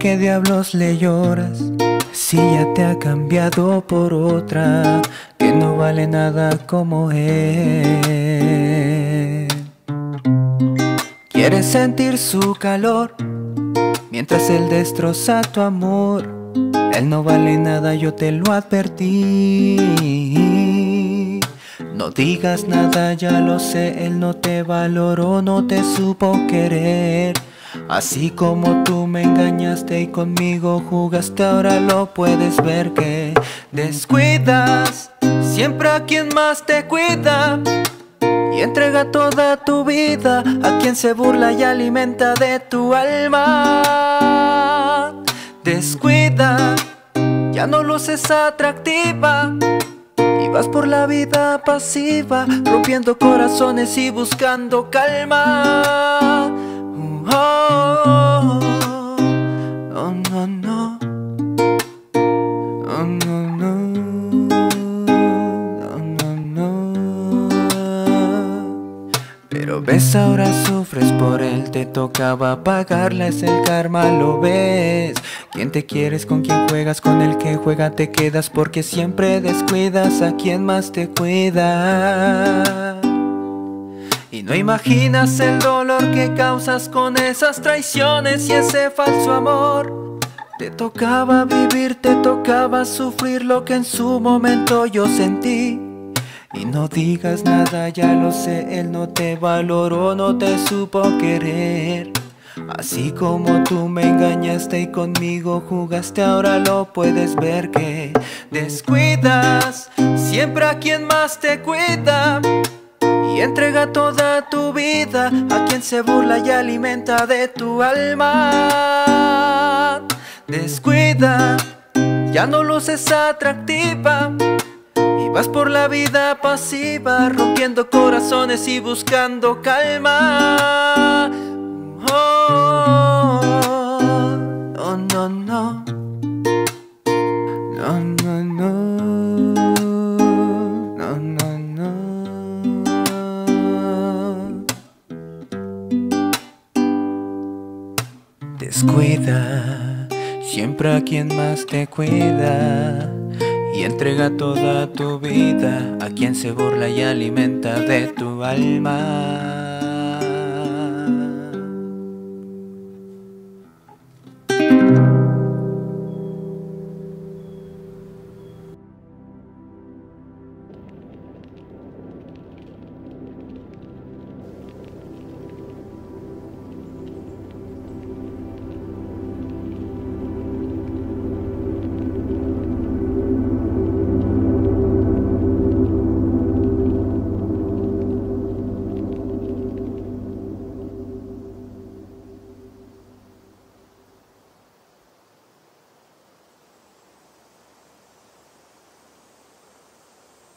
qué diablos le lloras si ya te ha cambiado por otra que no vale nada como él? Quieres sentir su calor mientras él destroza tu amor. Él no vale nada, yo te lo advertí. No digas nada, ya lo sé, él no te valoró, no te supo querer. Así como tú me engañaste y conmigo jugaste, ahora lo puedes ver que descuidas siempre a quien más te cuida y entrega toda tu vida a quien se burla y alimenta de tu alma. Descuida, ya no luces atractiva y vas por la vida pasiva, rompiendo corazones y buscando calma. Oh, oh, oh, no, no. Oh, no, no. Oh, no, no. Pero ves, ahora sufres por él, te tocaba pagarla, es el karma, lo ves. ¿Quién te quieres, con quién juegas, con el que juega te quedas? Porque siempre descuidas a quien más te cuida. Y no imaginas el dolor que causas con esas traiciones y ese falso amor. Te tocaba vivir, te tocaba sufrir lo que en su momento yo sentí. Y no digas nada, ya lo sé, él no te valoró, no te supo querer. Así como tú me engañaste y conmigo jugaste, ahora lo puedes ver que descuidas siempre a quien más te cuida y entrega toda tu vida a quien se burla y alimenta de tu alma. Descuida, ya no luces atractiva y vas por la vida pasiva, rompiendo corazones y buscando calma. Oh, oh, no, no. No, no, no. No, no, no. Descuida siempre a quien más te cuida y entrega toda tu vida a quien se burla y alimenta de tu alma.